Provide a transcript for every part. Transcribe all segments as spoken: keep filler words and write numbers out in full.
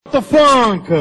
The Funk!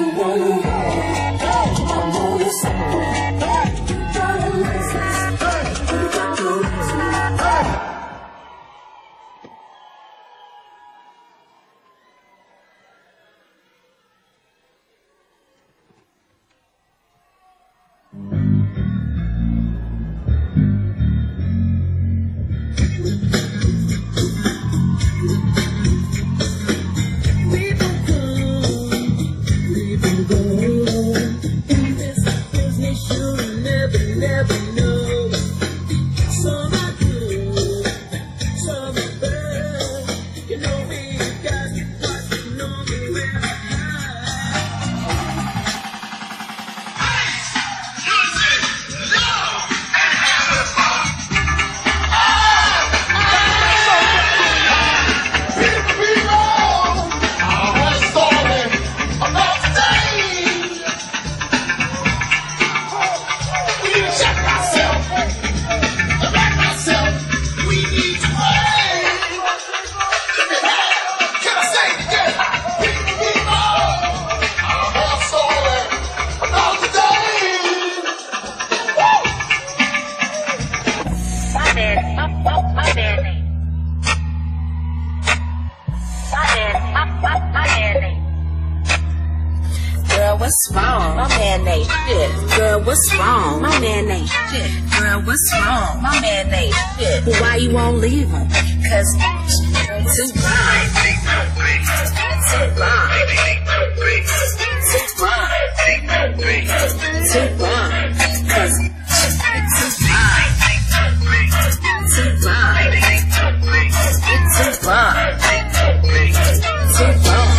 What's wrong? My man ain't shit. Girl, what's wrong? My man ain't shit. Girl, what's wrong? My man ain't shit. But why you won't leave him? Cause too blind. Too blind. Too blind. Too blind. Cause too blind. Too blind. Too blind. Too blind.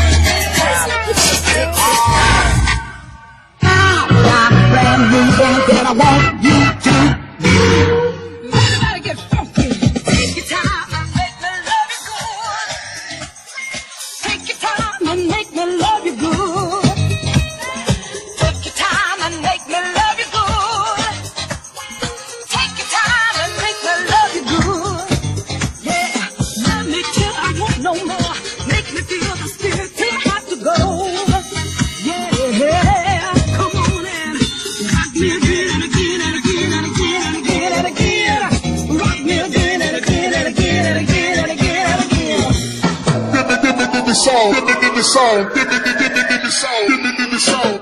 That I want you to. Everybody get funky. Take your time and make me love you good. Take your time and make me love you good. Take your time and make me love you good. Take your time and make me love you good. Yeah, love me till I want no more. Make me feel the spirit till I have to go. Yeah. Song, give me, give me song, give me, give me, give me song, give me, give me song.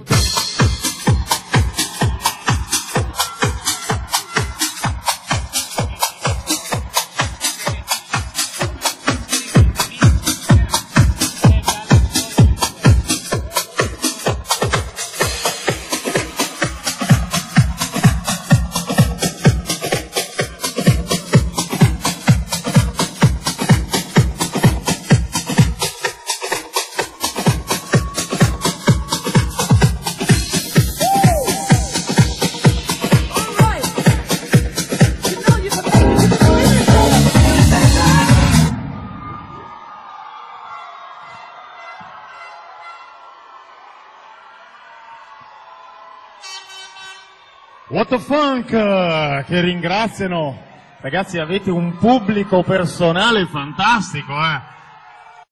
What the Funk, che ringraziano. Ragazzi, avete un pubblico personale fantastico, eh.